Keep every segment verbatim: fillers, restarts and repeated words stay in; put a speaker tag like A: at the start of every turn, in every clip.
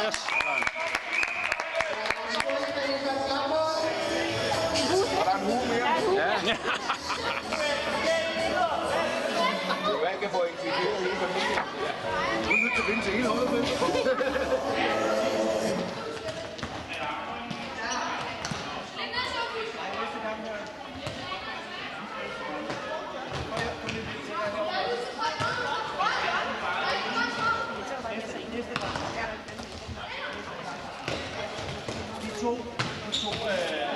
A: Yes.
B: Og der er en hue mere.
A: Ja.
B: Hvad kan få inkluderet hele familien? Du er nødt til at vinde til hele holdet med.
C: De to, de to, øh,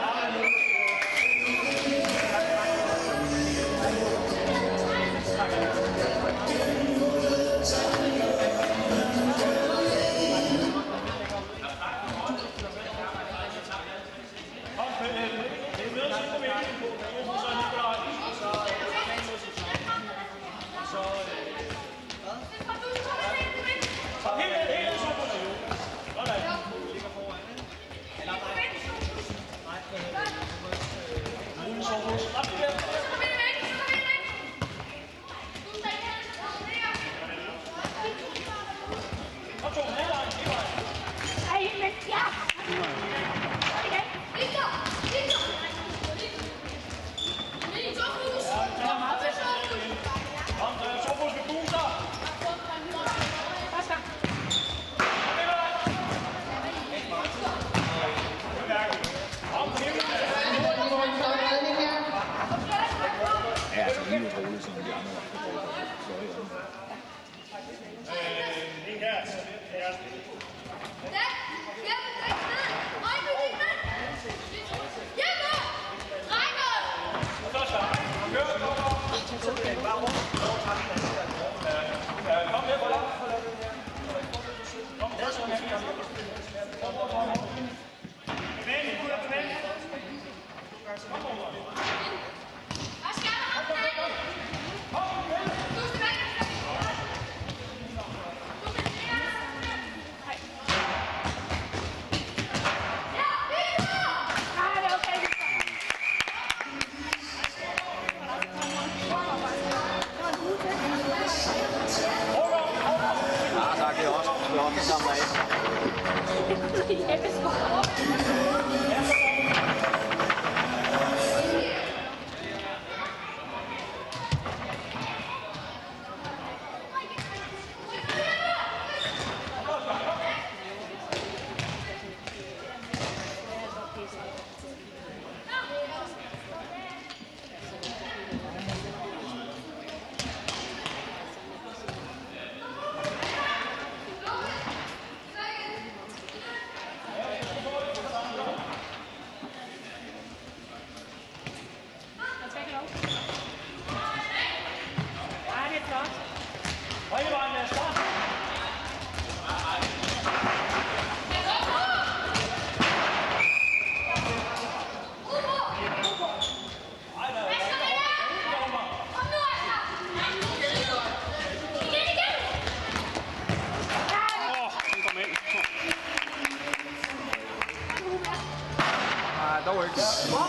A: dog ikke.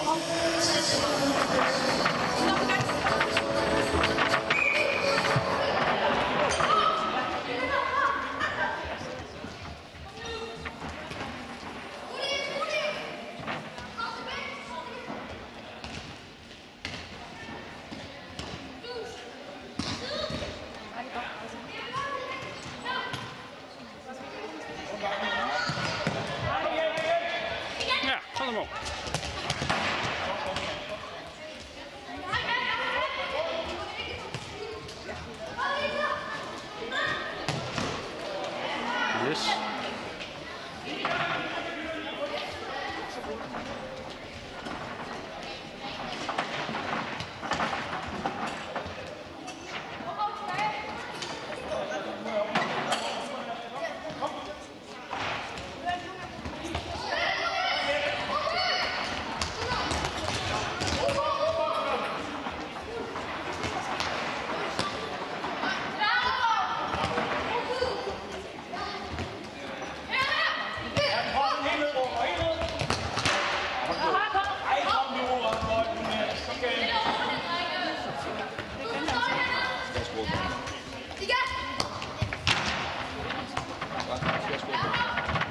A: Ja, tag dem op. Yes.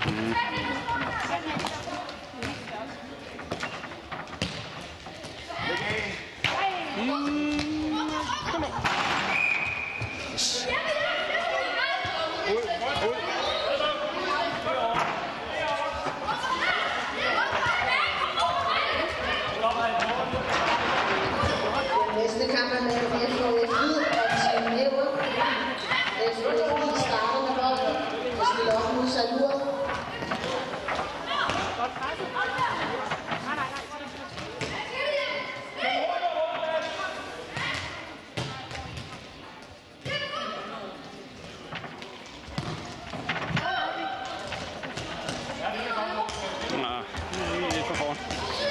A: Kom nu. Yes.
B: Ud, ud.
D: Næste kamp er mellem F H F Hvid og Team Nævre. F H F Hvid starter med bolden og spiller op mod Salur.
A: Nej, det er lidt for hårdt.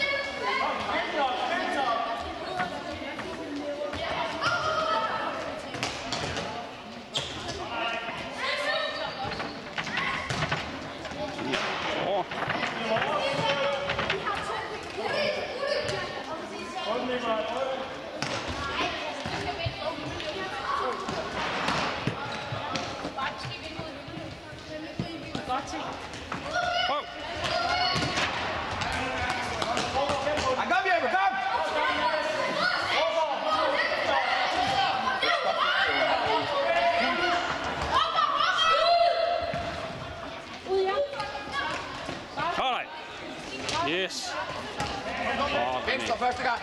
A: Åh. Prøv.
B: Ej, kom Jeppe, kom!
A: Sådan. Yes. Åh,
B: Venstre første gang.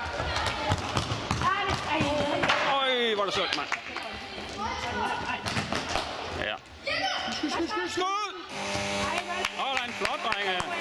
A: Øj, hvor er det sødt, mand. Ja. Skud, skud, skud, skud! Sådan, flot, drenge.